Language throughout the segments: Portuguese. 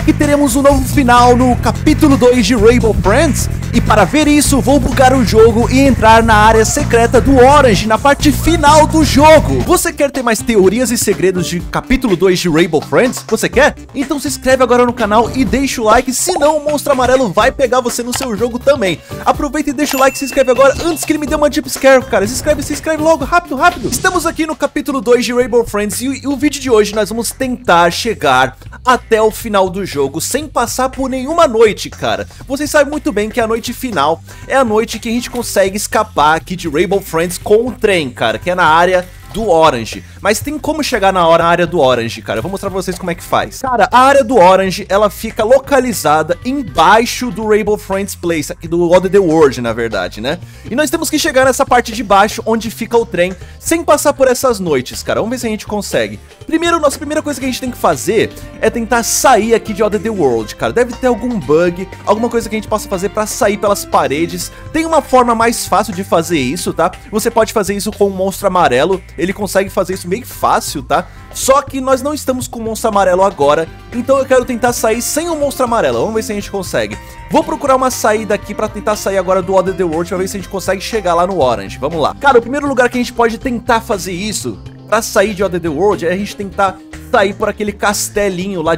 que teremos um novo final no capítulo 2 de Rainbow Friends? E para ver isso, vou bugar o jogo e entrar na área secreta do Orange, na parte final do jogo. Você quer ter mais teorias e segredos de capítulo 2 de Rainbow Friends? Você quer? Então se inscreve agora no canal e deixa o like, senão o monstro amarelo vai pegar você no seu jogo também. Aproveita e deixa o like, se inscreve agora, antes que ele me dê uma jump scare, cara. Se inscreve logo, rápido, rápido. Estamos aqui no capítulo 2 de Rainbow Friends e o vídeo de hoje nós vamos tentar chegar até o final do jogo sem passar por nenhuma noite, cara. Vocês sabem muito bem que a noite final é a noite que a gente consegue escapar aqui de Rainbow Friends com o trem, cara, que é na área do Orange. Mas tem como chegar na área do Orange, cara. Eu vou mostrar pra vocês como é que faz. Cara, a área do Orange, ela fica localizada embaixo do Rainbow Friends Place, aqui do The World, na verdade, né? E nós temos que chegar nessa parte de baixo, onde fica o trem, sem passar por essas noites, cara. Vamos ver se a gente consegue. Primeiro, nossa primeira coisa que a gente tem que fazer é tentar sair aqui de The World, cara. Deve ter algum bug, alguma coisa que a gente possa fazer pra sair pelas paredes. Tem uma forma mais fácil de fazer isso, tá? Você pode fazer isso com um monstro amarelo. Ele consegue fazer isso meio fácil, tá? Só que nós não estamos com o monstro amarelo agora, então eu quero tentar sair sem o monstro amarelo. Vamos ver se a gente consegue. Vou procurar uma saída aqui pra tentar sair agora do The World, pra ver se a gente consegue chegar lá no Orange. Vamos lá. Cara, o primeiro lugar que a gente pode tentar fazer isso, pra sair de The World, é a gente tentar sair por aquele castelinho lá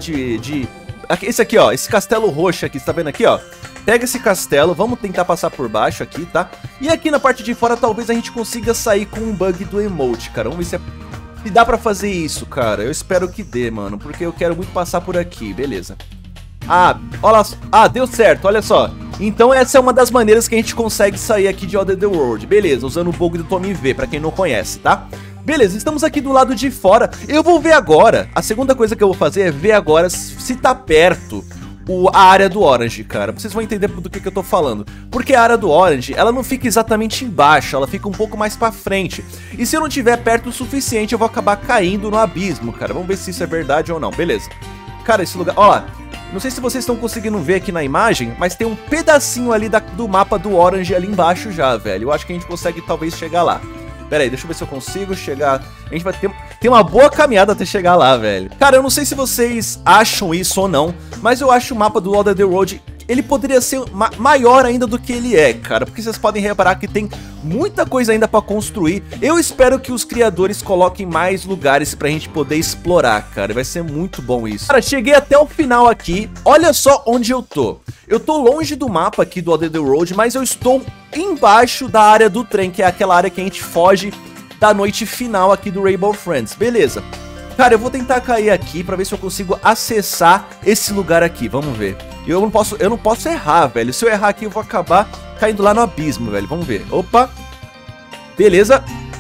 esse aqui, ó, esse castelo roxo aqui, você tá vendo aqui, ó? Pega esse castelo, vamos tentar passar por baixo aqui, tá? E aqui na parte de fora talvez a gente consiga sair com um bug do emote, cara. Vamos ver se dá pra fazer isso, cara. Eu espero que dê, mano, porque eu quero muito passar por aqui, beleza. Ah, olha só. Ah, deu certo, olha só. Então essa é uma das maneiras que a gente consegue sair aqui de The World. Beleza, usando o bug do Tommy V, pra quem não conhece, tá? Beleza, estamos aqui do lado de fora. Eu vou ver agora, a segunda coisa que eu vou fazer é ver agora se tá perto a área do Orange, cara. Vocês vão entender do que eu tô falando. Porque a área do Orange, ela não fica exatamente embaixo, ela fica um pouco mais pra frente. E se eu não tiver perto o suficiente, eu vou acabar caindo no abismo, cara. Vamos ver se isso é verdade ou não, beleza. Cara, esse lugar, ó, não sei se vocês estão conseguindo ver aqui na imagem, mas tem um pedacinho ali do mapa do Orange ali embaixo já, velho. Eu acho que a gente consegue talvez chegar lá. Pera aí, deixa eu ver se eu consigo chegar. A gente vai ter uma boa caminhada até chegar lá, velho. Cara, eu não sei se vocês acham isso ou não, mas eu acho o mapa do The World, ele poderia ser maior ainda do que ele é, cara. Porque vocês podem reparar que tem muita coisa ainda pra construir. Eu espero que os criadores coloquem mais lugares pra gente poder explorar, cara. Vai ser muito bom isso. Cara, cheguei até o final aqui. Olha só onde eu tô. Eu tô longe do mapa aqui do The World, mas eu estou embaixo da área do trem, que é aquela área que a gente foge da noite final aqui do Rainbow Friends. Beleza. Cara, eu vou tentar cair aqui pra ver se eu consigo acessar esse lugar aqui. Vamos ver. Eu não posso errar, velho. Se eu errar aqui, eu vou acabar caindo lá no abismo, velho. Vamos ver. Opa. Beleza.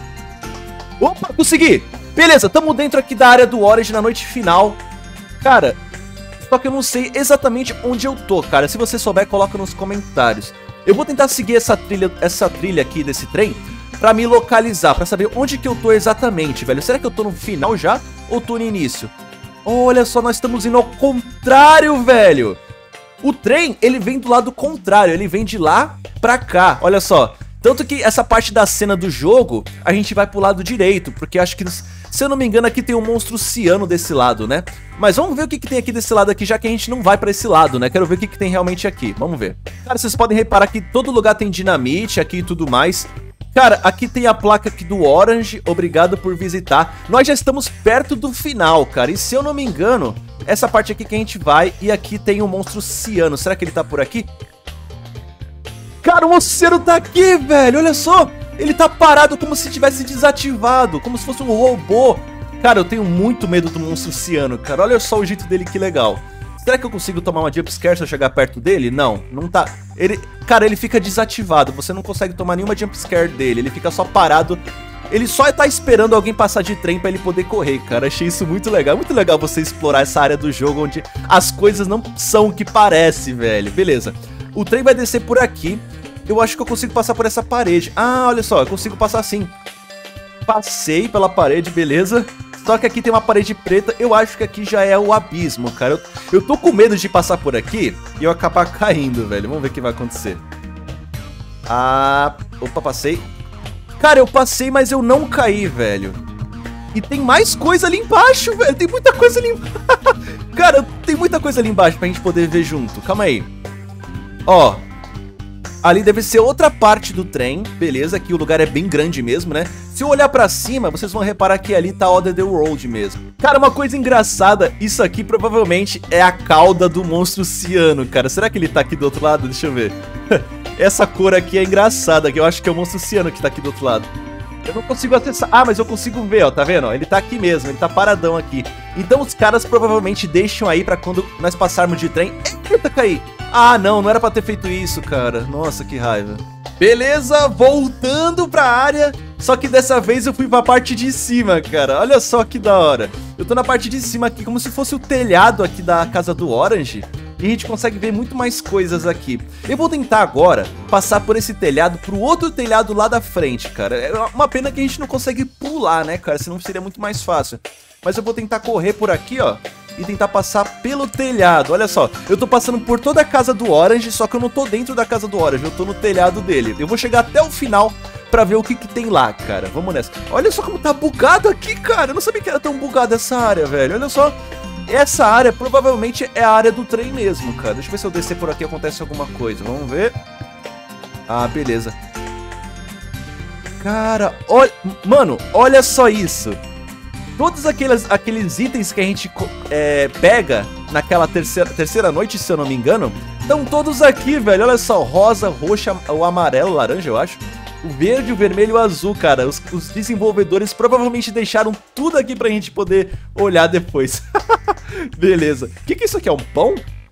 Opa, consegui. Beleza, tamo dentro aqui da área do Orange na noite final. Cara, só que eu não sei exatamente onde eu tô, cara. Se você souber, coloca nos comentários. Eu vou tentar seguir essa trilha aqui desse trem pra me localizar, pra saber onde que eu tô exatamente, velho. Será que eu tô no final já ou tô no início? Olha só, nós estamos indo ao contrário, velho. O trem, ele vem do lado contrário, ele vem de lá pra cá, olha só. Tanto que essa parte da cena do jogo, a gente vai pro lado direito, porque acho que, se eu não me engano, aqui tem um monstro ciano desse lado, né? Mas vamos ver o que tem aqui desse lado aqui, já que a gente não vai pra esse lado, né? Quero ver o que tem realmente aqui, vamos ver. Cara, vocês podem reparar que todo lugar tem dinamite aqui e tudo mais. Cara, aqui tem a placa aqui do Orange, obrigado por visitar. Nós já estamos perto do final, cara, e se eu não me engano, essa parte aqui que a gente vai, e aqui tem um monstro ciano. Será que ele tá por aqui? Cara, o monstro ciano tá aqui, velho, olha só. Ele tá parado como se tivesse desativado, como se fosse um robô. Cara, eu tenho muito medo do monstro ciano, cara, olha só o jeito dele, que legal. Será que eu consigo tomar uma jumpscare se eu chegar perto dele? Não, não tá. Cara, ele fica desativado, você não consegue tomar nenhuma jumpscare dele, ele fica só parado. Ele só tá esperando alguém passar de trem pra ele poder correr, cara. Achei isso muito legal. É muito legal você explorar essa área do jogo onde as coisas não são o que parece, velho. Beleza. O trem vai descer por aqui. Eu acho que eu consigo passar por essa parede. Ah, olha só, eu consigo passar assim. Passei pela parede, beleza. Só que aqui tem uma parede preta. Eu acho que aqui já é o abismo, cara. Eu tô com medo de passar por aqui e eu acabar caindo, velho. Vamos ver o que vai acontecer. Ah, opa, passei. Cara, eu passei, mas eu não caí, velho. E tem mais coisa ali embaixo, velho. Tem muita coisa ali embaixo. Cara, tem muita coisa ali embaixo pra gente poder ver junto. Calma aí. Ó. Ali deve ser outra parte do trem. Beleza, aqui o lugar é bem grande mesmo, né? Se eu olhar pra cima, vocês vão reparar que ali tá Other World mesmo. Cara, uma coisa engraçada. Isso aqui provavelmente é a cauda do monstro ciano, cara. Será que ele tá aqui do outro lado? Deixa eu ver. Essa cor aqui é engraçada, que eu acho que é o monstro ciano que tá aqui do outro lado. Eu não consigo acessar. Ah, mas eu consigo ver, ó, tá vendo? Ele tá aqui mesmo, ele tá paradão aqui. Então os caras provavelmente deixam aí pra quando nós passarmos de trem. Eita, caí. Ah, não era pra ter feito isso, cara. Nossa, que raiva. Beleza, voltando pra área. Só que dessa vez eu fui pra parte de cima, cara. Olha só que da hora. Eu tô na parte de cima aqui, como se fosse o telhado aqui da casa do Orange. E a gente consegue ver muito mais coisas aqui. Eu vou tentar agora passar por esse telhado pro outro telhado lá da frente, cara. É uma pena que a gente não consegue pular, né, cara? Senão seria muito mais fácil. Mas eu vou tentar correr por aqui, ó. E tentar passar pelo telhado. Olha só, eu tô passando por toda a casa do Orange, só que eu não tô dentro da casa do Orange, eu tô no telhado dele. Eu vou chegar até o final pra ver o que tem lá, cara. Vamos nessa. Olha só como tá bugado aqui, cara. Eu não sabia que era tão bugado essa área, velho. Olha só. Essa área provavelmente é a área do trem mesmo, cara. Deixa eu ver se eu descer por aqui acontece alguma coisa. Vamos ver. Ah, beleza. Cara, olha... Mano, olha só isso. Todos aqueles itens que a gente pega naquela terceira noite, se eu não me engano, estão todos aqui, velho. Olha só, rosa, roxa, o amarelo, laranja, eu acho. O verde, o vermelho e o azul, cara. Os desenvolvedores provavelmente deixaram tudo aqui pra gente poder olhar depois. Beleza. O que é isso aqui? É um pão?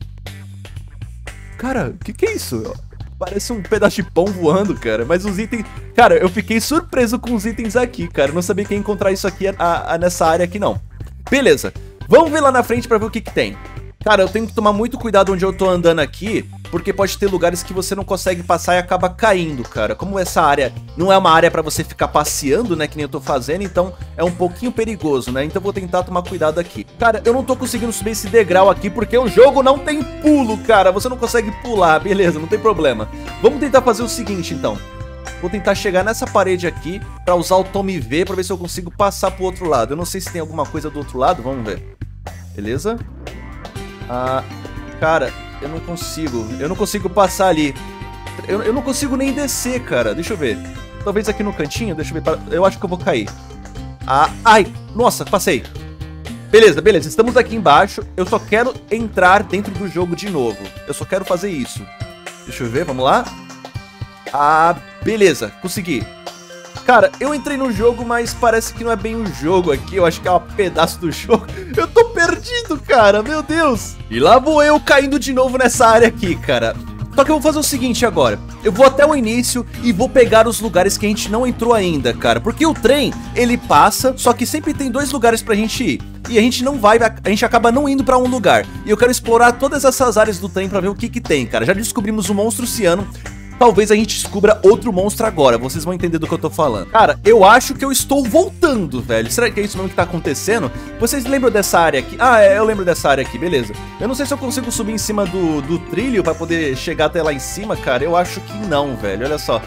Cara, o que é isso? Parece um pedaço de pão voando, cara. Mas os itens... Cara, eu fiquei surpreso com os itens aqui, cara. Eu não sabia que ia encontrar isso aqui nessa área aqui, não. Beleza. Vamos ver lá na frente pra ver o que tem. Cara, eu tenho que tomar muito cuidado onde eu tô andando aqui, porque pode ter lugares que você não consegue passar e acaba caindo, cara. Como essa área não é uma área pra você ficar passeando, né, que nem eu tô fazendo, então é um pouquinho perigoso, né? Então eu vou tentar tomar cuidado aqui. Cara, eu não tô conseguindo subir esse degrau aqui porque o jogo não tem pulo, cara. Você não consegue pular, beleza, não tem problema. Vamos tentar fazer o seguinte, então. Vou tentar chegar nessa parede aqui pra usar o Tome V pra ver se eu consigo passar pro outro lado. Eu não sei se tem alguma coisa do outro lado, vamos ver. Beleza? Ah, cara, eu não consigo passar ali. Eu não consigo nem descer, cara. Deixa eu ver. Talvez aqui no cantinho, deixa eu ver. Eu acho que eu vou cair. Ah, ai, nossa, passei. Beleza, beleza, estamos aqui embaixo. Eu só quero entrar dentro do jogo de novo. Eu só quero fazer isso. Deixa eu ver, vamos lá. Ah, beleza, consegui. Cara, eu entrei no jogo, mas parece que não é bem um jogo aqui. Eu acho que é um pedaço do jogo. Eu tô perdido, cara, meu Deus. E lá vou eu caindo de novo nessa área aqui, cara. Só que eu vou fazer o seguinte agora. Eu vou até o início e vou pegar os lugares que a gente não entrou ainda, cara. Porque o trem, ele passa, só que sempre tem 2 lugares pra gente ir. E a gente não vai, a gente acaba não indo pra um lugar. E eu quero explorar todas essas áreas do trem pra ver o que tem, cara. Já descobrimos o monstro ciano. Talvez a gente descubra outro monstro agora, vocês vão entender do que eu tô falando. Cara, eu acho que eu estou voltando, velho. Será que é isso mesmo que tá acontecendo? Vocês lembram dessa área aqui? Ah, eu lembro dessa área aqui, beleza. Eu não sei se eu consigo subir em cima do trilho pra poder chegar até lá em cima, cara. Eu acho que não, velho, olha só.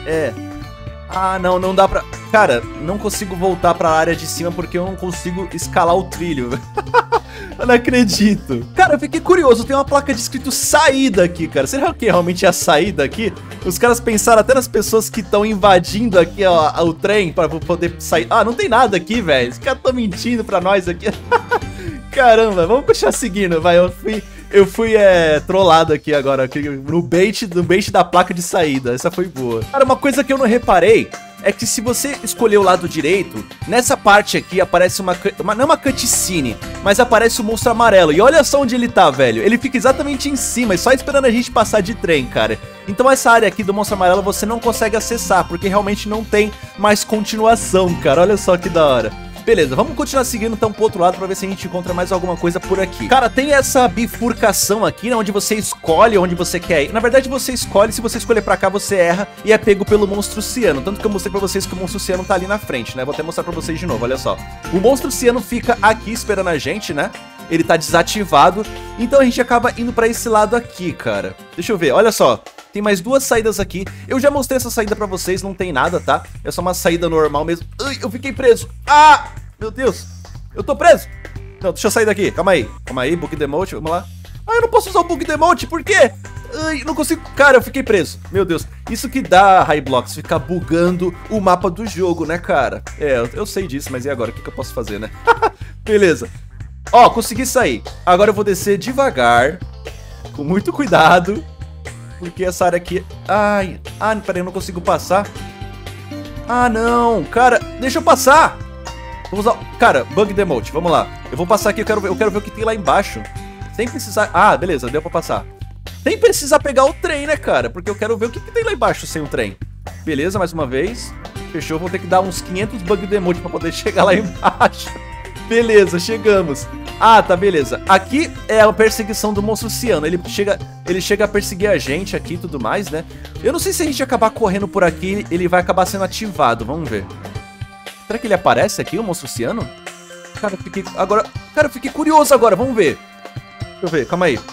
Ah, não dá pra... Cara, não consigo voltar pra área de cima porque eu não consigo escalar o trilho. Eu não acredito. Cara, eu fiquei curioso, tem uma placa de escrito saída aqui, cara. Será que realmente é a saída aqui? Os caras pensaram até nas pessoas que estão invadindo aqui o trem pra poder sair. Ah, não tem nada aqui, velho. Os caras estão mentindo pra nós aqui. Caramba, vamos continuar seguindo, vai. Eu fui trollado aqui agora, aqui, no bait da placa de saída. Essa foi boa. Cara, uma coisa que eu não reparei é que se você escolher o lado direito, nessa parte aqui aparece não é uma cutscene, mas aparece o monstro amarelo. E olha só onde ele tá, velho. Ele fica exatamente em cima, só esperando a gente passar de trem, cara. Então essa área aqui do monstro amarelo você não consegue acessar, porque realmente não tem mais continuação, cara. Olha só que da hora. Beleza, vamos continuar seguindo então pro outro lado pra ver se a gente encontra mais alguma coisa por aqui. Cara, tem essa bifurcação aqui, né, onde você escolhe onde você quer ir. Na verdade você escolhe, se você escolher pra cá você erra e é pego pelo monstro ciano. Tanto que eu mostrei pra vocês que o monstro ciano tá ali na frente, né. Vou até mostrar pra vocês de novo, olha só. O monstro ciano fica aqui esperando a gente, né. Ele tá desativado, então a gente acaba indo pra esse lado aqui, cara. Deixa eu ver, olha só. Tem mais 2 saídas aqui. Eu já mostrei essa saída pra vocês, não tem nada, tá? É só uma saída normal mesmo. Ai, eu fiquei preso. Ah, meu Deus. Eu tô preso. Não, deixa eu sair daqui. Calma aí, Bug Demote, vamos lá. Ah, eu não posso usar o Bug Demote, por quê? Ai, não consigo. Cara, eu fiquei preso. Meu Deus. Isso que dá, Hyblocks, ficar bugando o mapa do jogo, né, cara? É, eu sei disso, mas e agora? O que eu posso fazer, né? Beleza. Ó, consegui sair. Agora eu vou descer devagar, com muito cuidado, porque essa área aqui... Ai, peraí, eu não consigo passar. Ah, não. Cara, deixa eu passar. Vamos usar... Cara, Bug Demote, vamos lá. Eu vou passar aqui, eu quero ver o que tem lá embaixo. Sem precisar... Ah, beleza, deu pra passar. Sem precisar pegar o trem, né, cara? Porque eu quero ver o que tem lá embaixo sem o trem. Beleza, mais uma vez. Fechou, vou ter que dar uns 500 Bug Demote pra poder chegar lá embaixo. Beleza, chegamos. Ah, tá, beleza. Aqui é a perseguição do monstro ciano. Ele chega a perseguir a gente aqui e tudo mais, né? Eu não sei se a gente acabar correndo por aqui, ele vai acabar sendo ativado. Vamos ver. Será que ele aparece aqui, o monstro ciano? Cara, eu fiquei curioso agora. Vamos ver. Deixa eu ver, calma aí.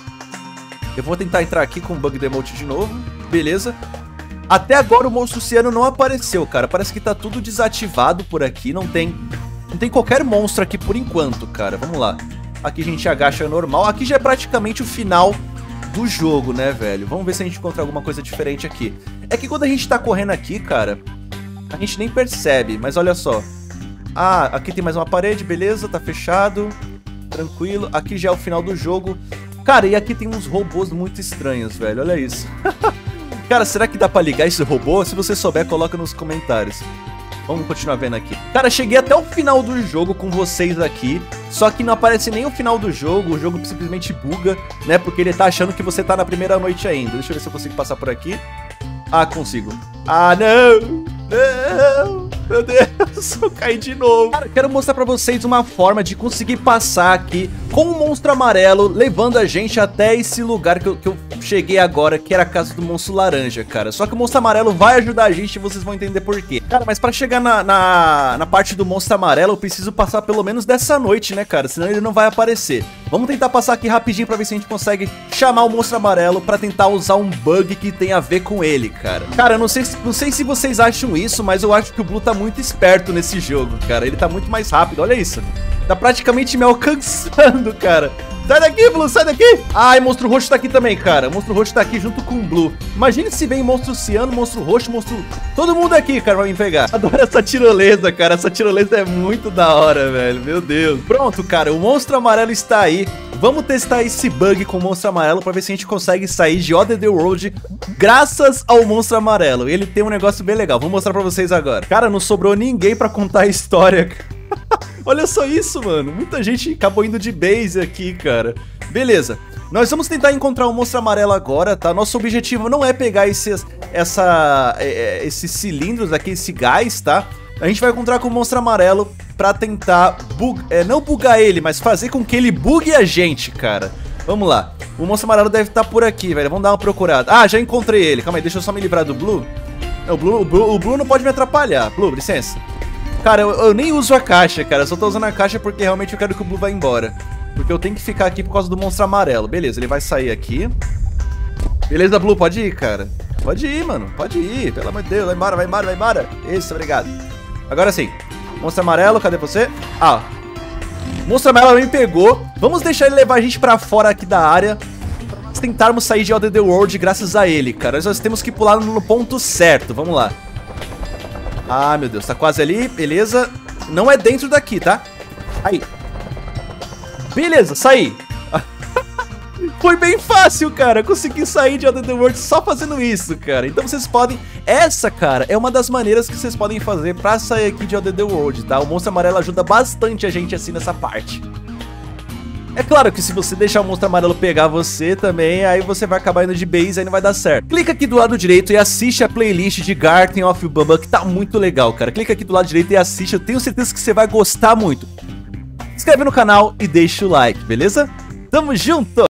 Eu vou tentar entrar aqui com o Bug Demote de novo. Beleza. Até agora o monstro ciano não apareceu, cara. Parece que tá tudo desativado por aqui. Não tem qualquer monstro aqui por enquanto, cara. Vamos lá. Aqui a gente agacha normal. Aqui já é praticamente o final do jogo, né, velho? Vamos ver se a gente encontra alguma coisa diferente aqui. É que quando a gente tá correndo aqui, cara, a gente nem percebe. Mas olha só. Ah, aqui tem mais uma parede, beleza. Tá fechado. Tranquilo. Aqui já é o final do jogo. Cara, e aqui tem uns robôs muito estranhos, velho. Olha isso. Cara, será que dá pra ligar esse robô? Se você souber, coloca nos comentários. Vamos continuar vendo aqui. Cara, cheguei até o final do jogo com vocês aqui. Só que não aparece nem o final do jogo. O jogo simplesmente buga, né? Porque ele tá achando que você tá na primeira noite ainda. Deixa eu ver se eu consigo passar por aqui. Ah, consigo. Ah, não! Não! Meu Deus, eu caí de novo. Cara, quero mostrar pra vocês uma forma de conseguir passar aqui com o monstro amarelo, levando a gente até esse lugar que eu cheguei agora, que era a casa do monstro laranja, cara. Só que o monstro amarelo vai ajudar a gente e vocês vão entender por quê. Cara, mas pra chegar na parte do monstro amarelo, eu preciso passar pelo menos dessa noite, né, cara? Senão ele não vai aparecer. Vamos tentar passar aqui rapidinho pra ver se a gente consegue chamar o monstro amarelo pra tentar usar um bug que tem a ver com ele, cara. Cara, eu não sei se vocês acham isso, mas eu acho que o Blue tá muito esperto nesse jogo, cara. Ele tá muito mais rápido, olha isso. Tá praticamente me alcançando, cara. Sai daqui, Blue, sai daqui. Ai, monstro roxo tá aqui também, cara. O monstro roxo tá aqui junto com o Blue. Imagine se vem monstro ciano, monstro roxo, monstro... Todo mundo aqui, cara, vai me pegar. Adoro essa tirolesa, cara. Essa tirolesa é muito da hora, velho. Meu Deus. Pronto, cara. O monstro amarelo está aí. Vamos testar esse bug com o monstro amarelo pra ver se a gente consegue sair de ODD World graças ao monstro amarelo. Ele tem um negócio bem legal. Vou mostrar pra vocês agora. Cara, não sobrou ninguém pra contar a história. Olha só isso, mano. Muita gente acabou indo de base aqui, cara. Beleza. Nós vamos tentar encontrar um monstro amarelo agora, tá? Nosso objetivo não é pegar esses cilindros aqui, esse gás, tá? A gente vai encontrar com o monstro amarelo pra tentar não bugar ele, mas fazer com que ele bugue a gente, cara. Vamos lá. O monstro amarelo deve estar por aqui, velho. Vamos dar uma procurada. Ah, já encontrei ele. Calma aí, deixa eu só me livrar do Blue. O Blue não pode me atrapalhar. Blue, licença. Cara, eu nem uso a caixa, cara. Eu só tô usando a caixa porque realmente eu quero que o Blue vá embora. Porque eu tenho que ficar aqui por causa do monstro amarelo. Beleza, ele vai sair aqui. Beleza, Blue, pode ir, cara. Pode ir, mano. Pode ir. Pelo amor de Deus. Vai embora, vai embora, vai embora. Isso, obrigado. Agora sim. Monstro amarelo, cadê você? Ah, monstro amarelo me pegou. Vamos deixar ele levar a gente pra fora aqui da área. Pra nós tentarmos sair de ODD World graças a ele, cara. Nós temos que pular no ponto certo. Vamos lá. Ah, meu Deus, tá quase ali, beleza. Não é dentro daqui, tá? Aí. Beleza, saí. Foi bem fácil, cara. Consegui sair de ODD World só fazendo isso, cara. Então vocês podem... Essa, cara, é uma das maneiras que vocês podem fazer pra sair aqui de ODD World, tá? O monstro amarelo ajuda bastante a gente assim nessa parte. É claro que se você deixar o monstro amarelo pegar você também, aí você vai acabar indo de base e aí não vai dar certo. Clica aqui do lado direito e assiste a playlist de Garten of Bubba, que tá muito legal, cara. Clica aqui do lado direito e assiste, eu tenho certeza que você vai gostar muito. Se inscreve no canal e deixa o like, beleza? Tamo junto!